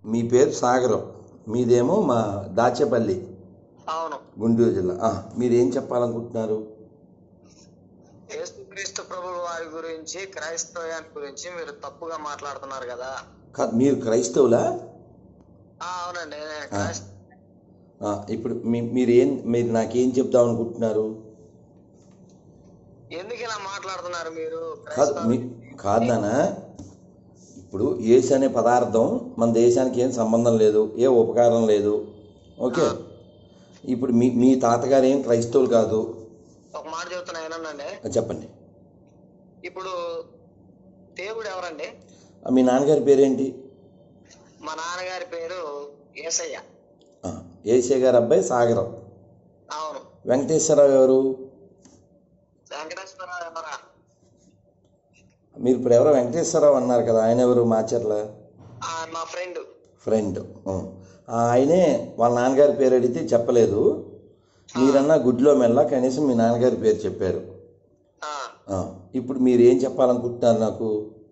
మీ పేరు సాగరం, మీదేమో మా దాచేపల్లి, అవును. గుంటూరు జిల్లా. మీరేం చెప్పాలనుకుంటున్నారు? యేసుక్రీస్తు ప్రభువు వారి గురించి, క్రైస్తవ్యాన్ని గురించి మీరు తప్పుగా మాట్లాడుతున్నారు కదా. మీరు క్రైస్తవులా? అవునండి. ఇప్పుడు మీరు నాకేం చెప్దాం అనుకుంటున్నారు? ఎందుకు ఇలా మాట్లాడుతున్నారు మీరు? కాదు నాన్న, ఇప్పుడు యేసు అనే పదార్థం మన దేశానికి ఏం సంబంధం లేదు, ఏ ఉపకారం లేదు. ఓకే, ఇప్పుడు మీ తాతగారు ఏం క్రైస్తవులు కాదు. ఒక మాట చెప్తున్నా ఏనండి. చెప్పండి. ఇప్పుడు దేవుడు ఎవరండి? మీ నాన్నగారి పేరేంటి? మా నాన్నగారి పేరు యేసయ్య. యేసయ్య గారి అబ్బాయి సాగరం. అవును. వెంకటేశ్వరరావు ఎవరు? వెంకటేశ్వరరావు ఎవరా? మీరు ఇప్పుడు ఎవరో వెంకటేశ్వరరావు అన్నారు కదా, ఆయన ఎవరు? మాచర్ల మా ఫ్రెండ్. ఆయనే వాళ్ళ నాన్నగారి పేరు అడిగితే చెప్పలేదు. మీరన్నా గుడ్లో మెల్ల, కనీసం మీ నాన్నగారి పేరు చెప్పారు. ఇప్పుడు మీరు ఏం చెప్పాలనుకుంటున్నారు నాకు?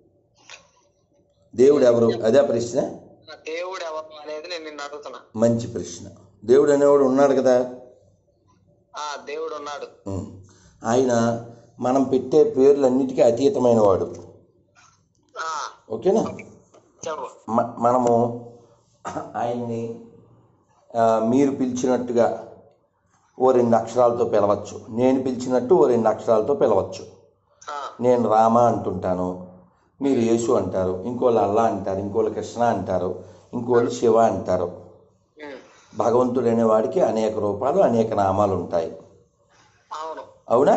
దేవుడు ఎవరు, అదే ప్రశ్న? దేవుడు ఎవరు అనేది నేను నిన్ను అడుగుతున్నా. మంచి ప్రశ్న. దేవుడు అనేవాడు ఉన్నాడు కదా. దేవుడు ఉన్నాడు. ఆయన మనం పెట్టే పేర్లన్నిటికీ అతీతమైన వాడు. ఓకేనా? మనము ఆయన్ని మీరు పిలిచినట్టుగా ఓ 2 అక్షరాలతో పిలవచ్చు, నేను పిలిచినట్టు ఓ 2 అక్షరాలతో పిలవచ్చు. నేను రామ అంటుంటాను, మీరు యేసు అంటారు, ఇంకోళ్ళు అల్లా అంటారు, ఇంకోళ్ళు కృష్ణ అంటారు, ఇంకోళ్ళు శివ అంటారు. భగవంతుడు అనేవాడికి అనేక రూపాలు, అనేక నామాలు ఉంటాయి. అవునా?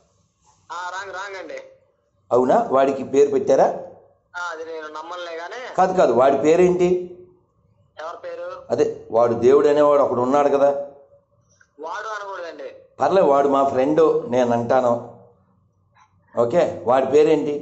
అవునా? వాడికి పేరు పెట్టారా? కాదు, వాడి పేరేంటి? అదే, వాడు దేవుడు అనేవాడు ఒకడు ఉన్నాడు కదా. పర్లేదు, వాడు మా ఫ్రెండ్, నేను అంటాను. ఓకే, వాడి పేరేంటి?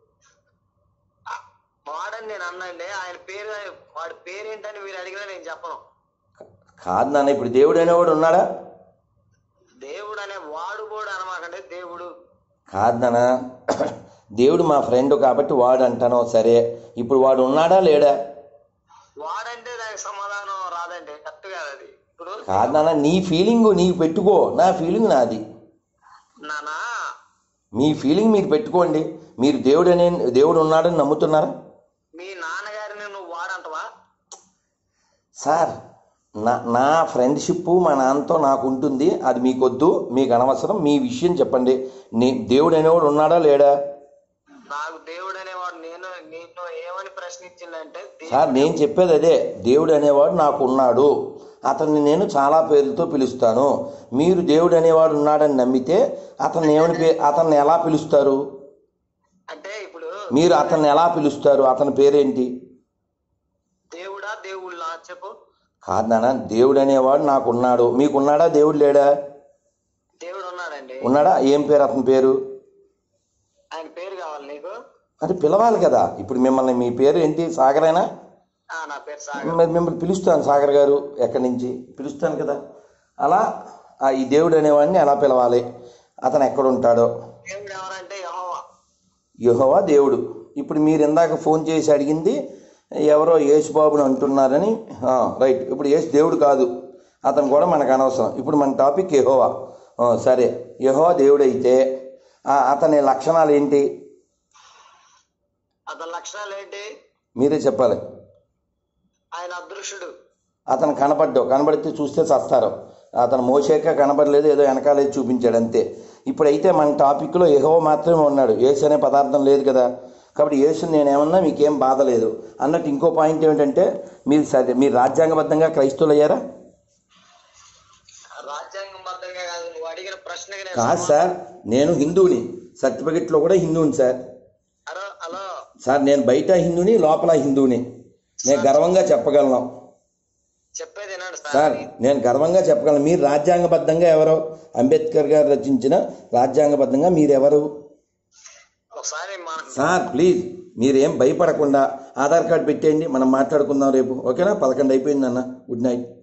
కాదు నాన్న, ఇప్పుడు దేవుడు అనేవాడు ఉన్నాడా? దేవుడు అనే వాడు కూడా అనమాకండి. దేవుడు కాదు నాన్న, దేవుడు మా ఫ్రెండ్ కాబట్టి వాడు అంటాను. సరే, ఇప్పుడు వాడు ఉన్నాడా లేడా? వాడంటే దానికి సమాధానం రాదండి, కరెక్ట్ కాదు అది. ఇప్పుడు కాదు నాన్న, నీ ఫీలింగ్ నీకు పెట్టుకో, నా ఫీలింగ్ నాది. నానా, మీ ఫీలింగ్ మీరు పెట్టుకోండి. మీరు దేవుడు ఉన్నాడని నమ్ముతున్నారా? మీ నాన్నగారిని నువ్వు వాడంటవా? సార్, నా ఫ్రెండ్షిప్ మా నాన్నతో నాకు ఉంటుంది, అది మీకొద్దు, మీకు అనవసరం. మీ విషయం చెప్పండి. దేవుడు అనేవాడు ఉన్నాడా లేడా? నాకు దేవుడు అనేవాడు నిన్ను ఏమని ప్రశ్నించిందంటే, సార్ నేను చెప్పేది అదే, దేవుడు అనేవాడు నాకు ఉన్నాడు, అతన్ని నేను చాలా పేర్లతో పిలుస్తాను. మీరు దేవుడు అనేవాడు ఉన్నాడని నమ్మితే అతన్ని ఎలా పిలుస్తారు? అంటే ఇప్పుడు మీరు అతన్ని ఎలా పిలుస్తారు? అతని పేరేంటి? దేవుడా, దేవుళ్ళ చెప్పు. కాదు నాన్న, దేవుడు అనేవాడు నాకు ఉన్నాడు. మీకున్నాడా? దేవుడు లేడా? దేవుడు ఉన్నాడండి. ఉన్నాడా? ఏం పేరు అతని పేరు? ఆయన పేరు కావాలి నీకు? అది పిలవాలి కదా. ఇప్పుడు మిమ్మల్ని, మీ పేరు ఏంటి? సాగరేనా? నా పేరు సాగర్. మిమ్మల్ని పిలుస్తాను, సాగర్ గారు ఎక్కడి నుంచి పిలుస్తాను కదా. అలా ఈ దేవుడు అనేవాడిని ఎలా పిలవాలి? అతను ఎక్కడుంటాడో? దేవుడు ఎవరంటే యెహోవా. యెహోవా దేవుడు. ఇప్పుడు మీరు ఇందాక ఫోన్ చేసి అడిగింది ఎవరో యేసుబాబుని అంటున్నారని. రైట్, ఇప్పుడు యేసు దేవుడు కాదు, అతను కూడా మనకు అనవసరం. ఇప్పుడు మన టాపిక్ యెహోవా. సరే, యెహోవా దేవుడు అయితే అతని లక్షణాలు ఏంటి? అతని లక్షణాలు ఏంటి మీరే చెప్పాలి. ఆయన అదృశ్యుడు. అతను కనబడితే చూస్తే చస్తారు. అతను మోసేక కనబడలేదు, ఏదో వెనకాలేదు చూపించాడు అంతే. ఇప్పుడైతే మన టాపిక్లో యెహోవా మాత్రమే ఉన్నాడు, యేసు అనే పదార్థం లేదు కదా. కాబట్టి యేసుని నేనేమన్నా మీకేం బాధ లేదు అన్నట్టు. ఇంకో పాయింట్ ఏమిటంటే, మీరు రాజ్యాంగబద్ధంగా క్రైస్తవులు అయ్యారా? రాజ్యాంగబద్ధంగా కాదు, నువ్వు అడిగిన ప్రశ్నకి కాదు సార్, నేను హిందువుని, సర్టిఫికెట్లో కూడా హిందువుని సార్. హలో సార్, నేను బయట హిందువుని, లోపల హిందువుని. నేను గర్వంగా చెప్పగలను సార్, నేను గర్వంగా చెప్పగలను. మీరు రాజ్యాంగబద్ధంగా ఎవరో, అంబేద్కర్ గారు రచించిన రాజ్యాంగబద్ధంగా మీరెవరు? సార్ ప్లీజ్, మీరేం భయపడకుండా ఆధార్ కార్డు పెట్టేయండి, మనం మాట్లాడుకుందాం రేపు. ఓకేనా? 11 అయిపోయింది అన్న. Good night.